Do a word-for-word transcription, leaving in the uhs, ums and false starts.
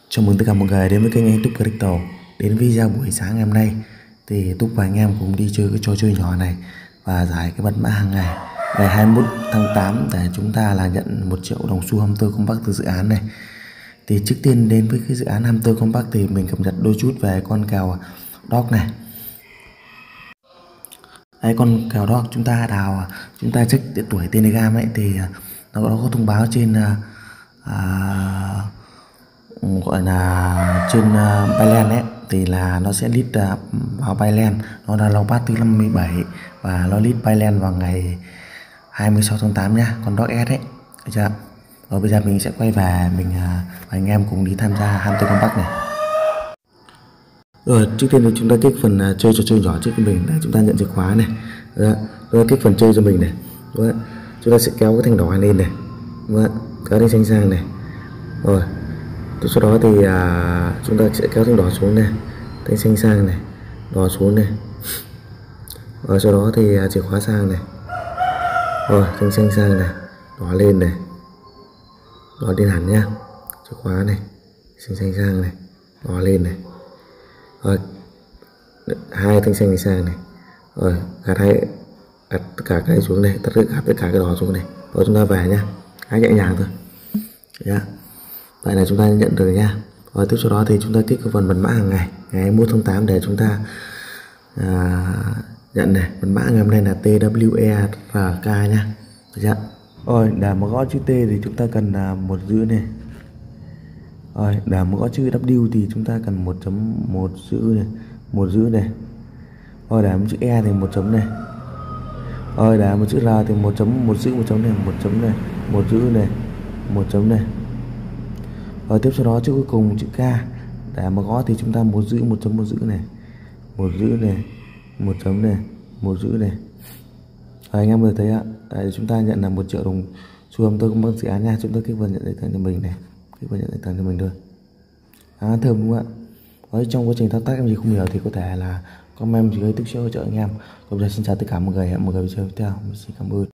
Chào mừng tất cả mọi người đến với kênh anh Túc Crypto. Đến video buổi sáng ngày hôm nay thì Túc và anh em cùng đi chơi cái trò chơi nhỏ này và giải cái mật mã hàng ngày ngày hai mươi mốt tháng tám để chúng ta là nhận một triệu đồng xu Hamster Compact từ dự án này. Thì trước tiên đến với cái dự án Hamster Compact thì mình cập nhật đôi chút về con kèo Dog này. Đấy, con kèo Dog chúng ta đào, chúng ta check tuổi Telegram ấy thì nó có thông báo trên à, gọi là trên uh, Binance ấy thì là nó sẽ list uh, vào Binance, nó là long pass thứ năm mươi bảy và nó list Binance vào ngày hai mươi sáu tháng tám nha, con Dog S ấy, được chưa? Rồi bây giờ mình sẽ quay về mình uh, và anh em cùng đi tham gia Hamster Compact này. Rồi trước tiên thì chúng ta kích phần uh, chơi trò chơi nhỏ trước của mình để chúng ta nhận chìa khóa này. Rồi, rồi kích phần chơi cho mình này. Rồi, chúng ta sẽ kéo cái thanh đỏ lên này, rồi, kéo thanh xanh sang này. Rồi sau đó thì à, chúng ta sẽ kéo thanh đỏ xuống này, thanh xanh sang này, đỏ xuống này, rồi sau đó thì à, chìa khóa sang này, rồi thanh xanh sang này, đỏ lên này, đỏ lên hẳn nhá, chìa khóa này, xanh xanh sang này, đỏ lên này, rồi hai thanh xanh sang này, rồi gạt hai gạt tất cả cái này xuống này, tất cả tất cả cái đỏ xuống này, rồi chúng ta về nhá, khá nhẹ nhàng thôi, nhá. Vậy là chúng ta nhận được nha. Rồi tiếp sau đó thì chúng ta kích vào phần mật mã hàng ngày ngày hai mươi mốt tháng tám để chúng ta à, nhận này. Mật mã ngày hôm nay là T W E R K nha, được chưa? Rồi để mà gõ chữ T thì chúng ta cần là một chữ này. Rồi để mà gõ chữ W thì chúng ta cần một chấm một chữ này, một chữ này. Rồi để một chữ E thì một chấm này. Rồi để một chữ R thì một chấm một chữ một chấm này, một chấm này, một chữ này, một chấm này. Rồi tiếp sau đó chữ cuối cùng chữ K để mà gõ thì chúng ta một chữ một chấm một chữ này, một chữ này, một chấm này, một chữ này. Rồi anh em vừa thấy ạ, đấy, chúng ta nhận là một triệu đồng xu Hamster Compact dự án nha. Chúng ta kích vào nhận lấy thằng cho mình này, kích vào nhận lấy thằng cho mình thôi. À, thơm đúng không ạ? Ở trong quá trình thao tác em gì không hiểu thì có thể là comment dưới tích sẽ hỗ trợ anh em. Còn bây giờ xin chào tất cả mọi người, hẹn mọi người video tiếp theo. Mình xin cảm ơn.